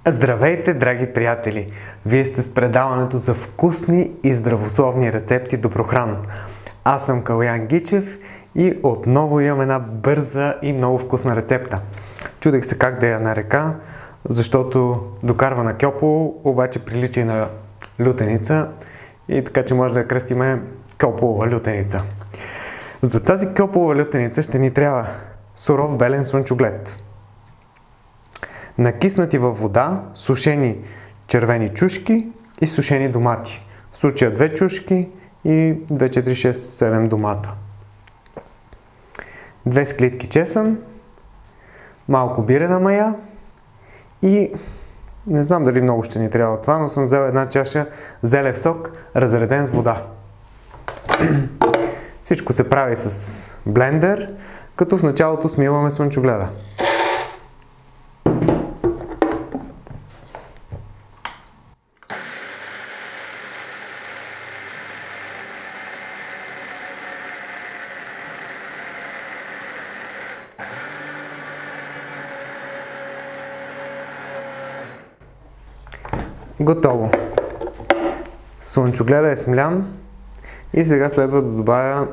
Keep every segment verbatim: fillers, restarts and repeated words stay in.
Здравейте, драги приятели! Вие сте с предаването за вкусни и здравословни рецепти Доброхран. Аз съм Калоян Гичев и отново имам една бърза и много вкусна рецепта. Чудех се как да я нарека, защото докарва на кьополо, обаче прилича и на лютеница и така че може да я кръстиме кьополова лютеница. За тази кьополова лютеница ще ни трябва суров белен слънчоглед, накиснати във вода сушени червени чушки и сушени домати. В случая две чушки и две, четири, шест, седем домата. Две склитки чесън, малко бирена мая и не знам дали много ще ни трябва това, но съм взел една чаша зелев сок, разреден с вода. Всичко се прави с блендер, като в началото смиваме слънчогледа. Готово! Слънчогледа е смлян и сега следва да добавя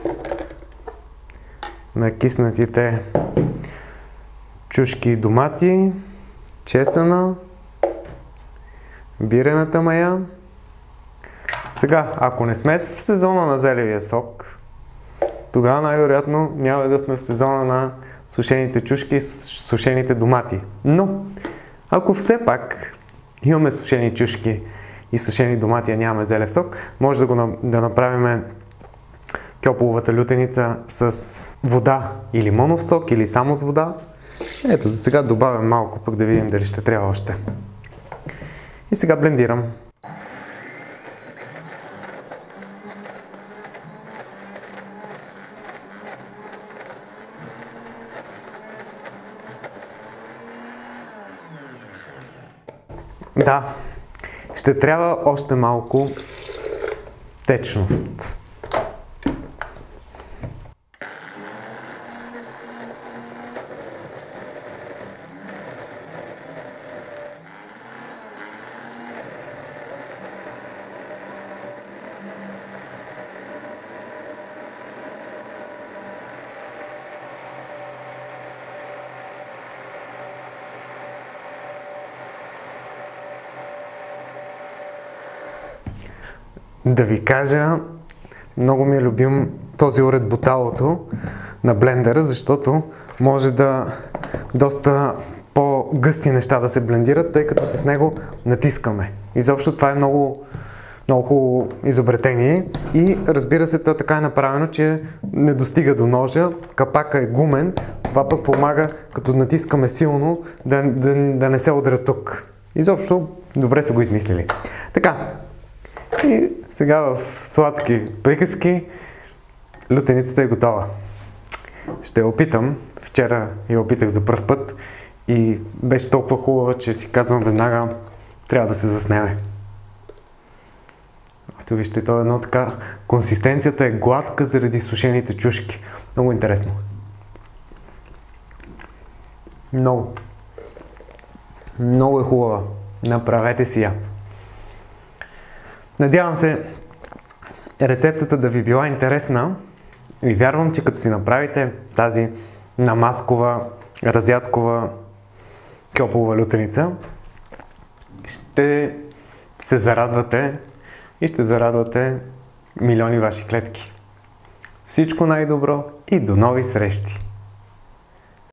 накиснатите чушки и домати, чесъна, бирената мая. Сега, ако не сме в сезона на зелевия сок, тогава най-вероятно няма да сме в сезона на сушените чушки и сушените домати. Но, ако все пак имаме сушени чушки и сушени домати, а нямаме зелев сок, може да, го, да направим кьополовата лютеница с вода и лимонов сок, или само с вода. Ето, за сега добавям малко, пък да видим дали ще трябва още. И сега блендирам. Да, ще трябва още малко течност. Да ви кажа, много ми е любим този уред буталото на блендера, защото може да доста по-гъсти неща да се блендират, тъй като с него натискаме. Изобщо това е много, много хубаво изобретение и разбира се, то така е направено, че не достига до ножа, капака е гумен, това пък помага, като натискаме силно, да, да, да не се удря тук. Изобщо добре са го измислили. Така. И сега в сладки приказки лютеницата е готова. Ще я опитам. Вчера я опитах за пръв път и беше толкова хубава, че си казвам веднага, трябва да се заснеме. Ето вижте, то е едно така. Консистенцията е гладка заради сушените чушки. Много интересно. Много. Много е хубава. Направете си я. Надявам се рецептата да ви била интересна и вярвам, че като си направите тази намазкова, разядкова кьополова лютеница, ще се зарадвате и ще зарадвате милиони ваши клетки. Всичко най-добро и до нови срещи!